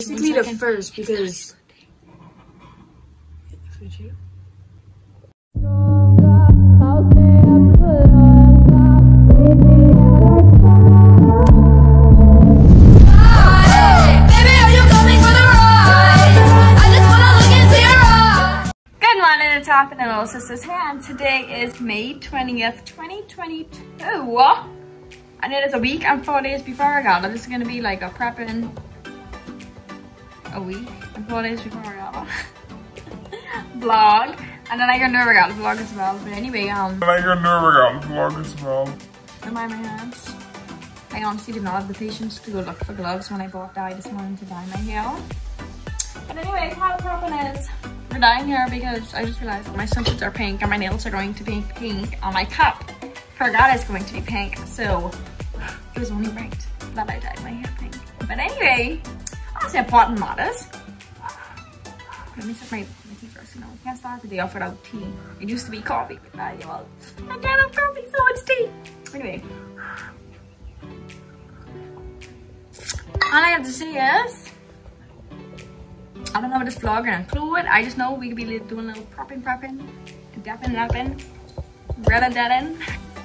Basically the first because and little sisters here, and today is May 20th 2022 and it is a week and 4 days before Regatta. This is going to be like a prepping a week and 4 days before Regatta vlog, and then I'm going to do a Regatta vlog as well. But anyway, am I my hands? I honestly did not have the patience to go look for gloves when I bought dye this morning to dye my hair. But anyway, how the prepping is, we're dyeing here because I just realized that my swimsuits are pink and my nails are going to be pink and my cup for Regatta is going to be pink, so it was only right that I dyed my hair pink. But anyway, honestly important matters. Let me set my tea first, you know. I can't start the day off without tea. It used to be coffee, but now I can't have coffee, so it's tea. Anyway. All I have to say is, I don't know what this vlog gonna include. I just know we could be doing a little prepping, dapping, redding.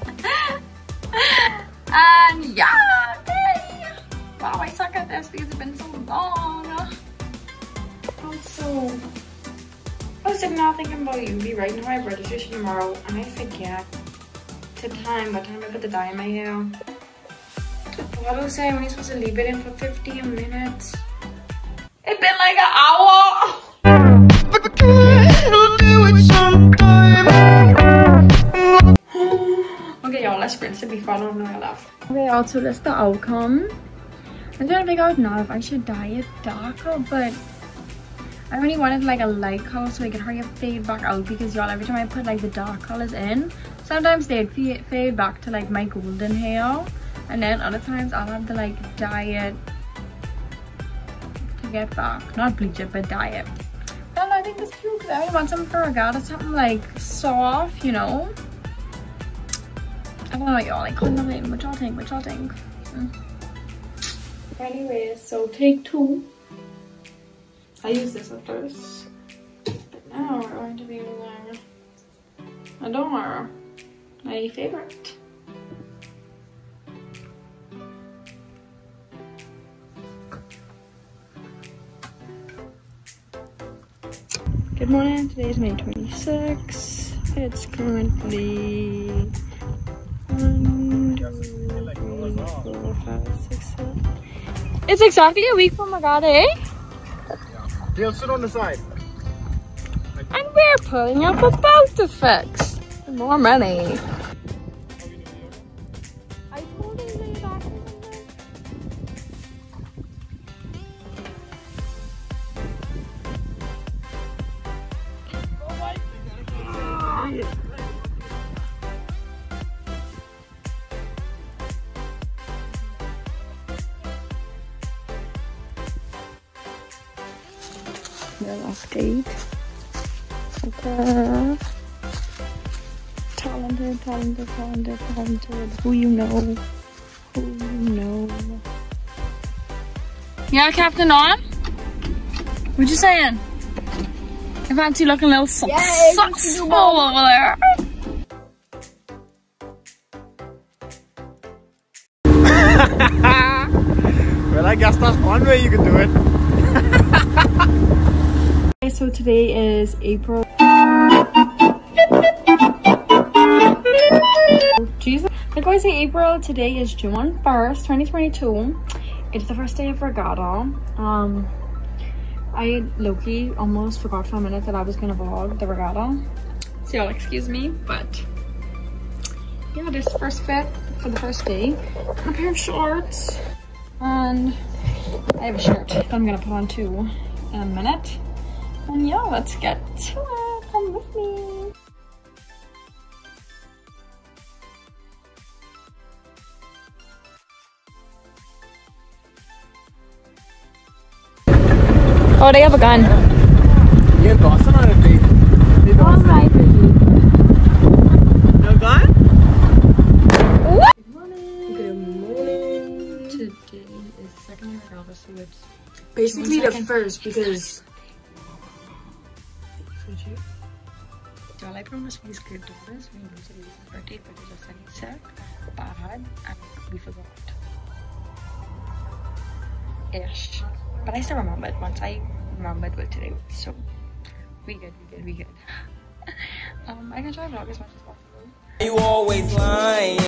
And yeah, okay. Wow, I suck at this because it's been so long. Also, I was sitting now thinking about you. Be writing my registration tomorrow, and I forget the time. What time I put the dye in my hair? What was I only supposed to leave it in for 15 minutes? It's been like an hour. Okay, y'all, let's rinse it before I don't know I left. Okay, y'all, so that's the outcome. I'm trying to figure out now if I should dye it darker, but I really wanted like a light color so I could hurry up fade back out, because y'all, every time I put like the dark colors in, sometimes they'd fade back to like my golden hair, and then other times I'll have to like dye it to get back, not bleach it but dye it. And I think it's cute because I really want something for Regatta, something like soft, you know. I don't know, y'all, I couldn't have it. What y'all think? Anyways, so take 2. I used this at first, but now we're going to be using Adore, my favorite. Good morning, today is May 26th. It's currently 1, 2, 3, 4, 5, 6, 7. It's exactly a week from Regatta, eh? They'll sit on the side. And we're pulling up a boat to fix. For more money. I told him lay back. Update. Okay. Talented. Who you know? Yeah, Captain On? What you saying? I fancy looking a little successful over there. Well, I guess that's one way you can do it. So today is April. Jesus. I'm going to say April. Today is June 1st, 2022. It's the first day of Regatta. I low-key almost forgot for a minute that I was gonna vlog the Regatta. So y'all excuse me, but yeah, this first fit for the first day. A pair of shorts, and I have a shirt that I'm gonna put on too in a minute. And yeah, let's get to it. Come with me. Oh, they have a gun. Yeah, Dawson on it, baby. Alright, baby. No gun? What? Good morning. Today is second year Regatta, so it's basically the at first because. All I promised was good daughters. We knew today's his birthday, but they just said he's sick, bad, and we forgot. Ish. But I still remembered once I remembered what today was. So we good. I can try to vlog as much as possible. You always lying.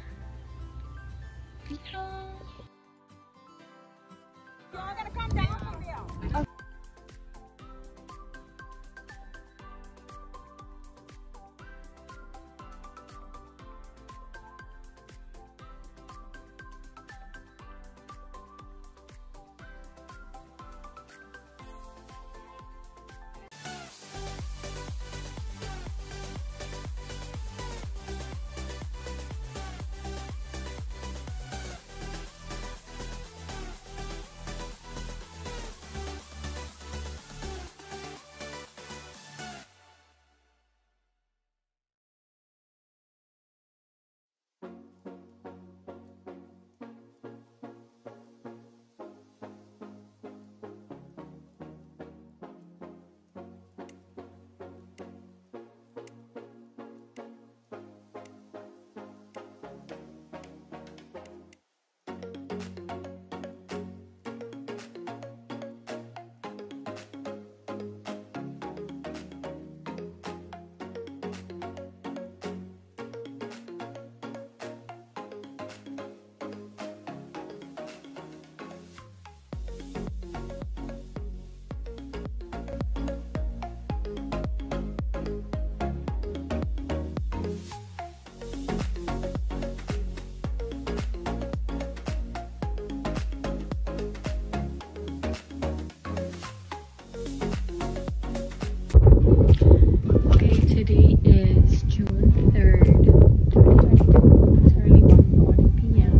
Today is June 3rd, 2022. It's early 1:40 p.m.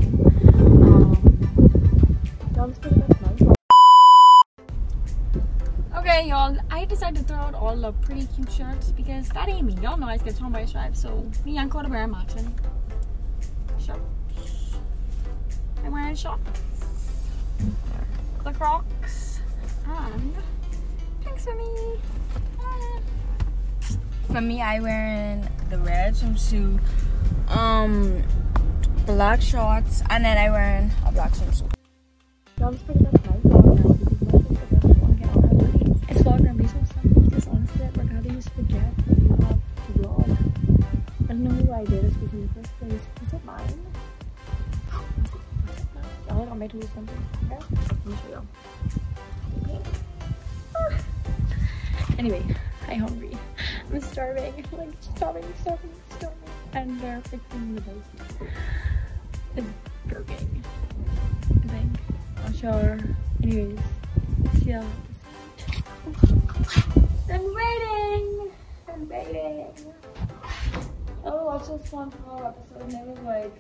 Okay, y'all, I decided to throw out all the pretty cute shirts because that ain't me. Y'all know I get tomboy stripe, so me and Coda Bear matching shorts. I'm wearing shorts, the Crocs, and thanks for me. For me, I wearing the red swimsuit, black shorts, and then I wearing a black swimsuit. It's vlog gonna be so simple because honestly, I forgot to just forget that you have to vlog. I don't know who I did this with in the first place. Was it mine? I got my tools something. Okay, let me show you. Anyway, I'm hungry. I'm starving. Like starving. And they're fixing the base. It's broken, I think. Not sure. Anyways, see ya. I'm waiting. Oh, watch this one whole episode and it was like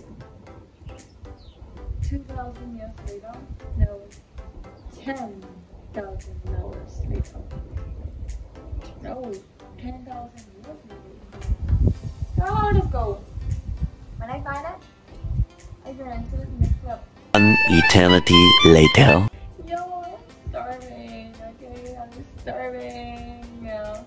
2,000 years later. No, 10,000 hours later. No, 10,000 years later. Oh, let's go. When I find it, I can answer it in this clip. An eternity later. Yo, I'm starving. Okay, I'm starving. Yeah.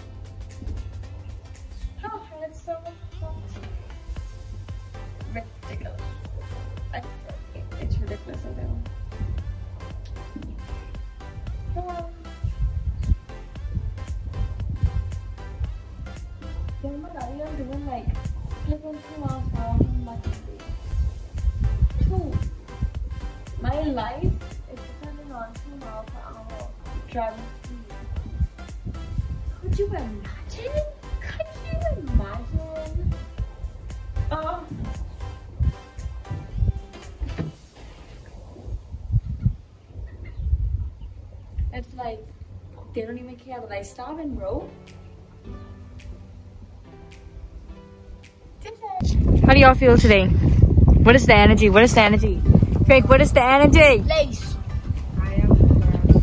Oh, and it's so hot. Ridiculous. It's ridiculous. I know. Oh my god, I'm doing like flipping 2 miles per hour from my country. 2. My life is depending on 2 miles per hour driving speed. Could you imagine? It's like they don't even care that I stop and roll. How do y'all feel today? What is the energy? Craig, what is the energy? Lace. I am the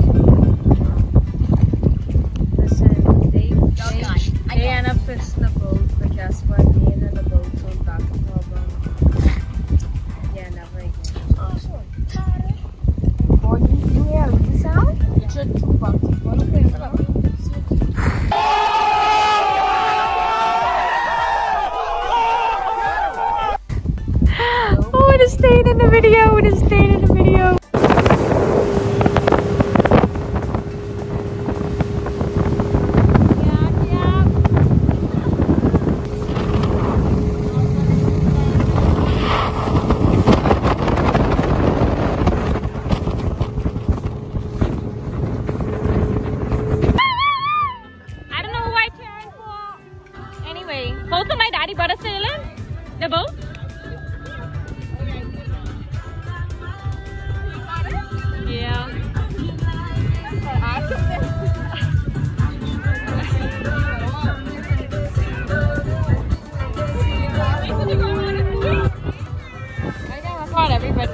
Listen, they end up fixing the boat, but guess what? Me and the boat, so that's a problem. Yeah, never again. Oh, you hear a sound? Should Oh, it is staying in the video. It is staying in the video. I don't know who I'm cheering for. Anyway, both of my daddy brought us sailing. The boat. Yeah. I gotta applaud everybody.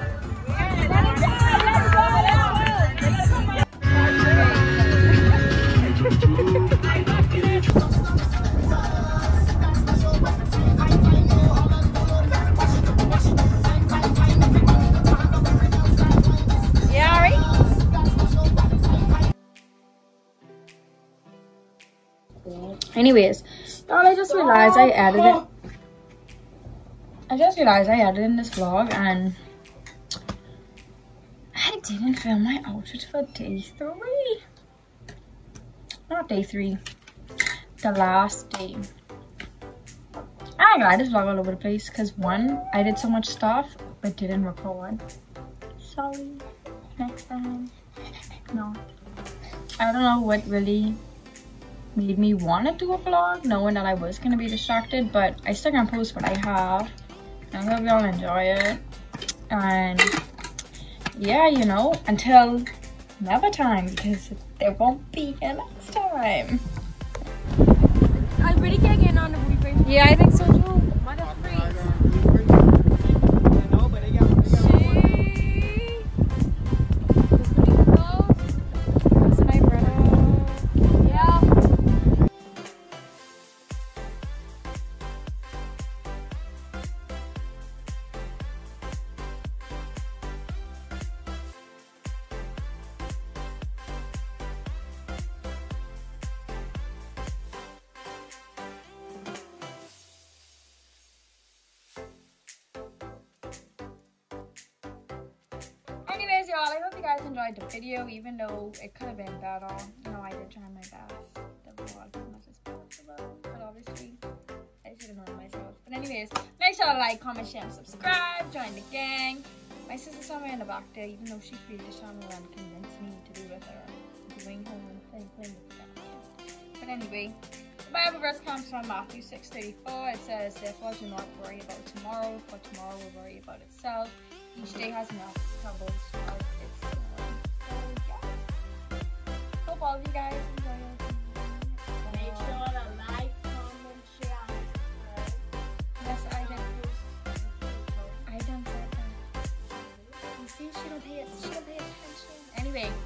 Anyways, y'all, I just realized I added in this vlog and I didn't film my outfit for day 3. Not day 3. The last day. I'm glad this vlog all over the place because 1, I did so much stuff but didn't record. Sorry. Next time. No. I don't know what really made me want to do a vlog, knowing that I was going to be distracted, but I still gonna post what I have. I hope y'all enjoy it. And yeah, you know, until another time, because there won't be a next time. I really can't get on the boyfriend. Yeah, I think so too. What a freak. Anyways, y'all, I hope you guys enjoyed the video, even though it could have been better. You know, I did try my best to vlog as much as possible, but obviously, I should have known myself. But anyways, make sure to like, comment, share, and subscribe. Join the gang. My sister's somewhere in the back there, even though she created this channel and convinced me to do with her. Going home and playing with the gang. But anyway, the Bible verse comes from Matthew 6:34. It says, therefore, do not worry about tomorrow, for tomorrow will worry about itself. Each day has enough troubles of its own. So, yes. Hope all of you guys enjoy it. Make sure to like, comment, share, and subscribe. Yes, I done said that. You see, she don't pay attention. Anyway.